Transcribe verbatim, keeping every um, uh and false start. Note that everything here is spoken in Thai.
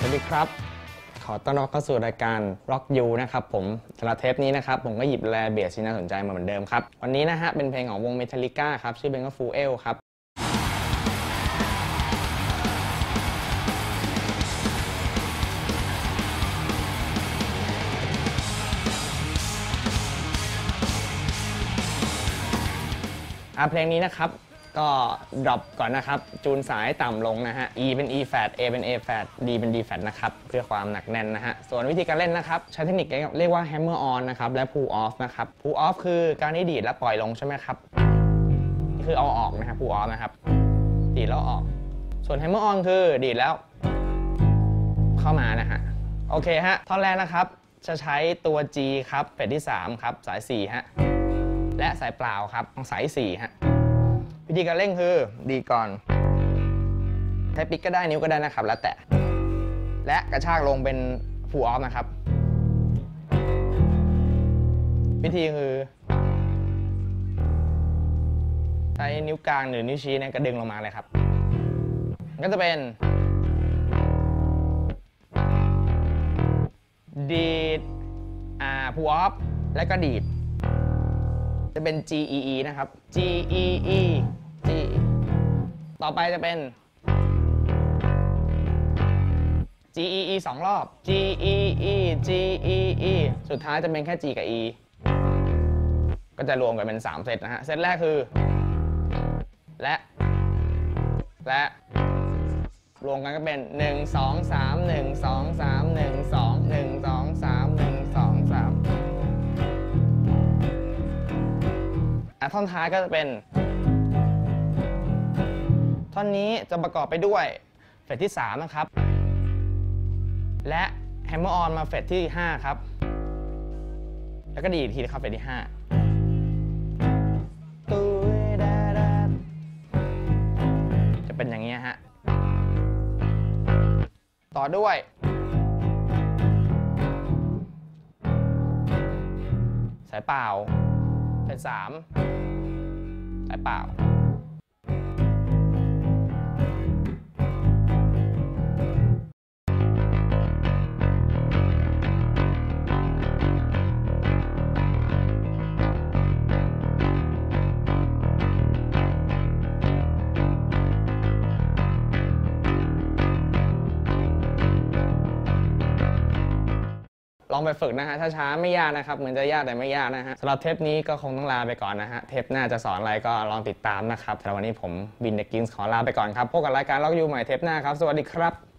วัสดีครับขอต้อนรับเข้าสู่รายการ Rock You นะครับผมสำหรับเทปนี้นะครับผมก็หยิบแรเบสที่น่าสนใจมาเหมือนเดิมครับวันนี้นะฮะเป็นเพลงของวง Metallica ครับชื่อเพลงว่า Fuel ครับเพลงนี้นะครับก็ดรอปก่อนนะครับจูนสายต่ำลงนะฮะ E เป็น E flat A เป็น A flat D เป็น D flat นะครับเพื่อความหนักแน่นนะฮะส่วนวิธีการเล่นนะครับใช้เทคนิคเรียกว่า hammer on นะครับและ pull off นะครับ pull off คือการที่ดีดแล้วปล่อยลงใช่ไหมครับนี่คือเอาออกนะครับ pull off นะครับดีดแล้วออกส่วน hammer on คือดีดแล้วเข้ามานะฮะโอเคฮะท่อนแรกนะครับจะใช้ตัว G ครับเฟสที่สามครับสายสี่ฮะและสายเปล่าครับสายสี่ฮะวิธีการเล่นคือดีก่อนใช้ปิกก็ได้นิ้วก็ได้นะครับแล้วแต่และกระชากลงเป็น full off นะครับวิธีคือใช้นิ้วกลางหรือนิ้วชี้เนี่ยก็ดึงลงมาเลยครับก็จะเป็นดีดอ่า pull off และก็ดีดจะเป็น G E E นะครับ G E E G ต่อไปจะเป็น G E E สองรอบ G E E G E E สุดท้ายจะเป็นแค่ G กับ E ก็จะรวมกันเป็นสามเซตนะฮะเซตแรกคือและและรวมกันก็เป็นหนึ่ง สอง สาม หนึ่ง สอง สาม หนึ่ง สอง หนึ่ง สอง สาม หนึ่ง สอง สามท่อนท้ายก็จะเป็นท่อนนี้จะประกอบไปด้วยเฟสที่สามนะครับและ hammer on มาเฟสที่ห้าครับแล้วก็ดีดทีนะครับเฟสที่ห้าจะเป็นอย่างนี้ฮะต่อด้วยสายเปล่าเฟสสามสายเปล่าลองไปฝึกนะฮะช้าๆไม่ยากนะครับเหมือนจะยากแต่ไม่ยากนะฮะสำหรับเทปนี้ก็คงต้องลาไปก่อนนะฮะเทปหน้าจะสอนอะไรก็ลองติดตามนะครับสำหรับวันนี้ผมบินเดอะกิ้งขอลาไปก่อนครับพบกับรายการล็อกยูใหม่เทปหน้าครับสวัสดีครับ